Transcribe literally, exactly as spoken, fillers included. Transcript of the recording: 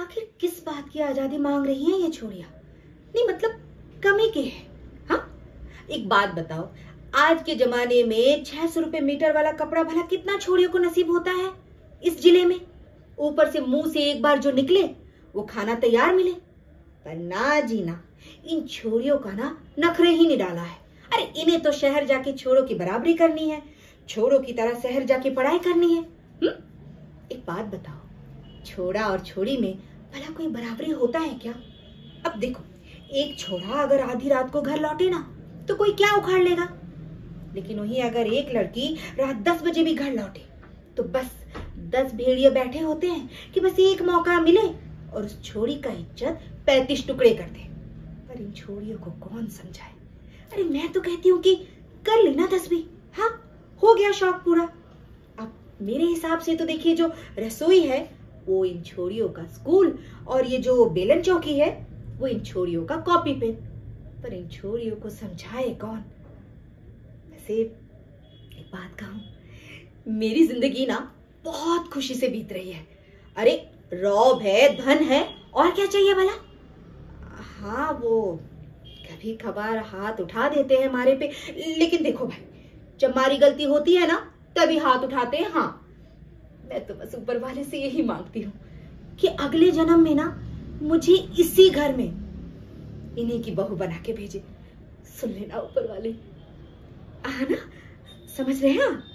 आखिर किस बात की आजादी मांग रही हैं ये छोरियां? नहीं मतलब कमी की है? हाँ, एक बात बताओ, आज के जमाने में छह सौ रुपए मीटर वाला कपड़ा भला कितना छोरियों को नसीब होता है इस जिले में? ऊपर से मुंह से एक बार जो निकले वो खाना तैयार मिले। पर ना जी ना, इन छोरियों का ना नखरे ही नहीं डाला है। अरे इन्हें तो शहर जाके छोरों की बराबरी करनी है, छोरों की तरह शहर जाके पढ़ाई करनी है। हुँ? एक बात बताओ, छोरा और छोरी में भला कोई बराबरी होता है क्या? अब देखो, एक छोरा अगर आधी रात को घर लौटे ना तो कोई क्या उखाड़ लेगा, लेकिन वहीं अगर एक लड़की रात दस बजे भी घर लौटे तो बस दस भेड़िए बैठे होते हैं कि बस एक मौका मिले और उस छोरी का इज्जत पैंतीस टुकड़े कर दे। पर इन छोरियों को कौन समझाए? अरे मैं तो कहती हूँ कि कर लेना दसवीं, हाँ हो गया शौक पूरा। अब मेरे हिसाब से तो देखिए, जो रसोई है वो इन छोरियों का स्कूल और ये जो बेलन चौकी है वो इन छोरियों का कॉपी पेन। पर इन छोरियों को समझाए कौन? वैसे एक बात कहूं, मेरी जिंदगी ना बहुत खुशी से बीत रही है। अरे रौब है, धन है, और क्या चाहिए भला? हाँ वो कभी कभार हाथ उठा देते हैं हमारे पे, लेकिन देखो भाई, जब हमारी गलती होती है ना तभी हाथ उठाते हैं। हाँ, मैं तो बस ऊपर वाले से यही मांगती हूँ कि अगले जन्म में ना मुझे इसी घर में इन्हीं की बहू बना के भेजे। सुन लेना ऊपर वाले, आना, समझ रहे हैं?